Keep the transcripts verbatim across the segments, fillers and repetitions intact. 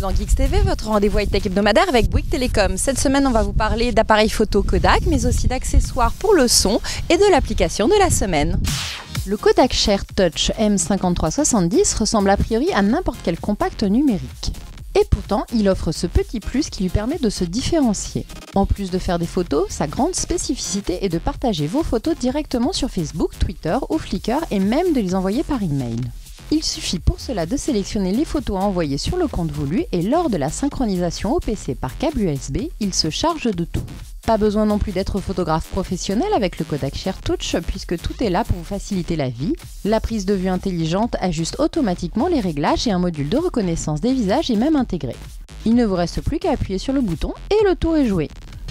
dans Geeks T V, votre rendez-vous high-tech hebdomadaire avec Bouygues Télécom. Cette semaine, on va vous parler d'appareils photo Kodak, mais aussi d'accessoires pour le son et de l'application de la semaine. Le Kodak Share Touch M cinquante-trois soixante-dix ressemble a priori à n'importe quel compact numérique. Et pourtant, il offre ce petit plus qui lui permet de se différencier. En plus de faire des photos, sa grande spécificité est de partager vos photos directement sur Facebook, Twitter ou Flickr et même de les envoyer par email. Il suffit pour cela de sélectionner les photos à envoyer sur le compte voulu et lors de la synchronisation au P C par câble U S B, il se charge de tout. Pas besoin non plus d'être photographe professionnel avec le Kodak Share Touch puisque tout est là pour vous faciliter la vie. La prise de vue intelligente ajuste automatiquement les réglages et un module de reconnaissance des visages est même intégré. Il ne vous reste plus qu'à appuyer sur le bouton et le tour est joué.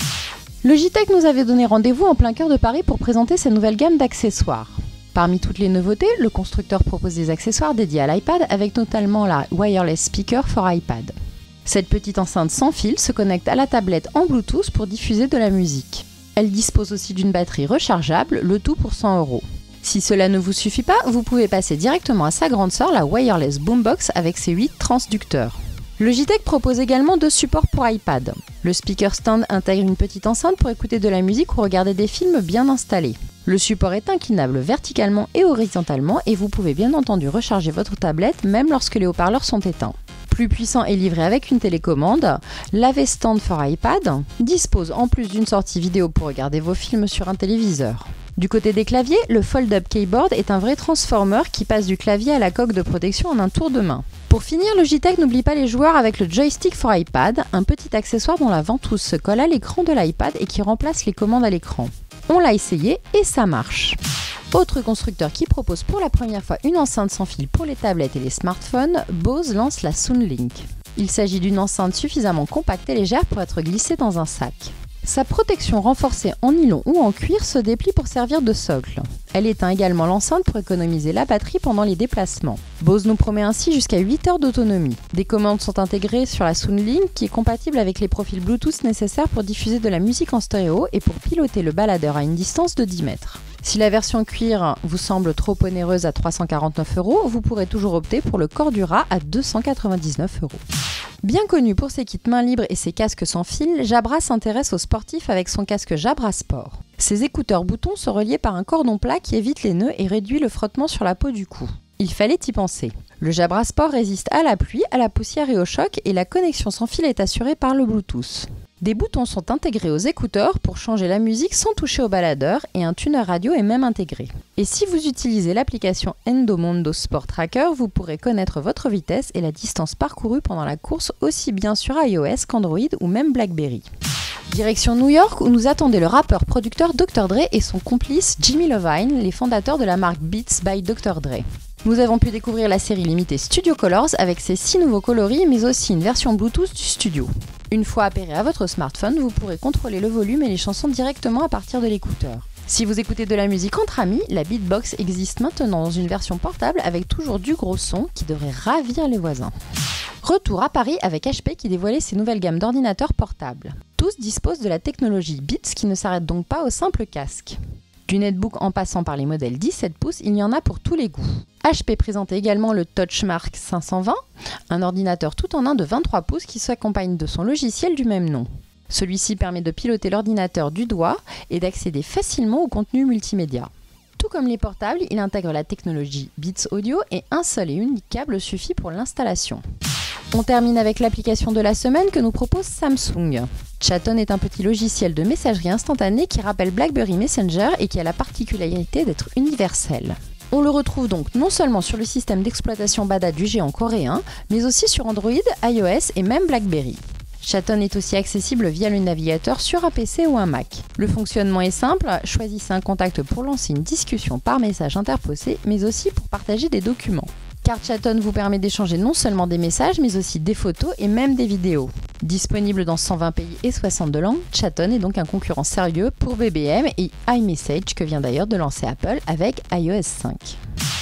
Logitech nous avait donné rendez-vous en plein cœur de Paris pour présenter sa nouvelle gamme d'accessoires. Parmi toutes les nouveautés, le constructeur propose des accessoires dédiés à l'iPad avec notamment la Wireless Speaker for iPad. Cette petite enceinte sans fil se connecte à la tablette en Bluetooth pour diffuser de la musique. Elle dispose aussi d'une batterie rechargeable, le tout pour cent euros. Si cela ne vous suffit pas, vous pouvez passer directement à sa grande sœur, la Wireless Boombox avec ses huit transducteurs. Logitech propose également deux supports pour iPad. Le speaker stand intègre une petite enceinte pour écouter de la musique ou regarder des films bien installés. Le support est inclinable verticalement et horizontalement et vous pouvez bien entendu recharger votre tablette même lorsque les haut-parleurs sont éteints. Plus puissant et livré avec une télécommande, l'A V Stand for iPad dispose en plus d'une sortie vidéo pour regarder vos films sur un téléviseur. Du côté des claviers, le Fold-Up Keyboard est un vrai transformer qui passe du clavier à la coque de protection en un tour de main. Pour finir, Logitech n'oublie pas les joueurs avec le Joystick for iPad, un petit accessoire dont la ventouse se colle à l'écran de l'iPad et qui remplace les commandes à l'écran. On l'a essayé et ça marche. Autre constructeur qui propose pour la première fois une enceinte sans fil pour les tablettes et les smartphones, Bose lance la Soundlink. Il s'agit d'une enceinte suffisamment compacte et légère pour être glissée dans un sac. Sa protection renforcée en nylon ou en cuir se déplie pour servir de socle. Elle éteint également l'enceinte pour économiser la batterie pendant les déplacements. Bose nous promet ainsi jusqu'à huit heures d'autonomie. Des commandes sont intégrées sur la Soundlink qui est compatible avec les profils Bluetooth nécessaires pour diffuser de la musique en stéréo et pour piloter le baladeur à une distance de dix mètres. Si la version cuir vous semble trop onéreuse à trois cent quarante-neuf euros, vous pourrez toujours opter pour le Cordura à deux cent quatre-vingt-dix-neuf euros. Bien connu pour ses kits main libre et ses casques sans fil, Jabra s'intéresse aux sportifs avec son casque Jabra Sport. Ses écouteurs boutons sont reliés par un cordon plat qui évite les nœuds et réduit le frottement sur la peau du cou. Il fallait y penser. Le Jabra Sport résiste à la pluie, à la poussière et au choc et la connexion sans fil est assurée par le Bluetooth. Des boutons sont intégrés aux écouteurs pour changer la musique sans toucher au baladeur et un tuner radio est même intégré. Et si vous utilisez l'application Endomondo Sport Tracker, vous pourrez connaître votre vitesse et la distance parcourue pendant la course aussi bien sur iOS qu'Android ou même BlackBerry. Direction New York où nous attendait le rappeur producteur docteur Dre et son complice Jimmy Iovine, les fondateurs de la marque Beats by docteur Dre. Nous avons pu découvrir la série limitée Studio Colors avec ses six nouveaux coloris mais aussi une version Bluetooth du studio. Une fois appairé à votre smartphone, vous pourrez contrôler le volume et les chansons directement à partir de l'écouteur. Si vous écoutez de la musique entre amis, la Beatbox existe maintenant dans une version portable avec toujours du gros son qui devrait ravir les voisins. Retour à Paris avec H P qui dévoilait ses nouvelles gammes d'ordinateurs portables. Tous disposent de la technologie Beats qui ne s'arrête donc pas au simple casque. Du netbook en passant par les modèles dix-sept pouces, il y en a pour tous les goûts. H P présentait également le Touchmark cinq cent vingt, un ordinateur tout en un de vingt-trois pouces qui s'accompagne de son logiciel du même nom. Celui-ci permet de piloter l'ordinateur du doigt et d'accéder facilement au contenu multimédia. Tout comme les portables, il intègre la technologie Beats Audio et un seul et unique câble suffit pour l'installation. On termine avec l'application de la semaine que nous propose Samsung. Chaton est un petit logiciel de messagerie instantanée qui rappelle BlackBerry Messenger et qui a la particularité d'être universel. On le retrouve donc non seulement sur le système d'exploitation Bada du géant coréen, mais aussi sur Android, iOS et même BlackBerry. Chaton est aussi accessible via le navigateur sur un P C ou un Mac. Le fonctionnement est simple, choisissez un contact pour lancer une discussion par message interposé, mais aussi pour partager des documents. Car Chaton vous permet d'échanger non seulement des messages, mais aussi des photos et même des vidéos. Disponible dans cent vingt pays et soixante-deux langues, Chaton est donc un concurrent sérieux pour B B M et iMessage que vient d'ailleurs de lancer Apple avec i O S cinq.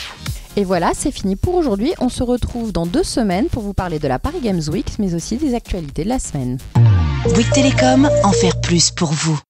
Et voilà, c'est fini pour aujourd'hui. On se retrouve dans deux semaines pour vous parler de la Paris Games Week, mais aussi des actualités de la semaine. Bouygues Télécom, en faire plus pour vous.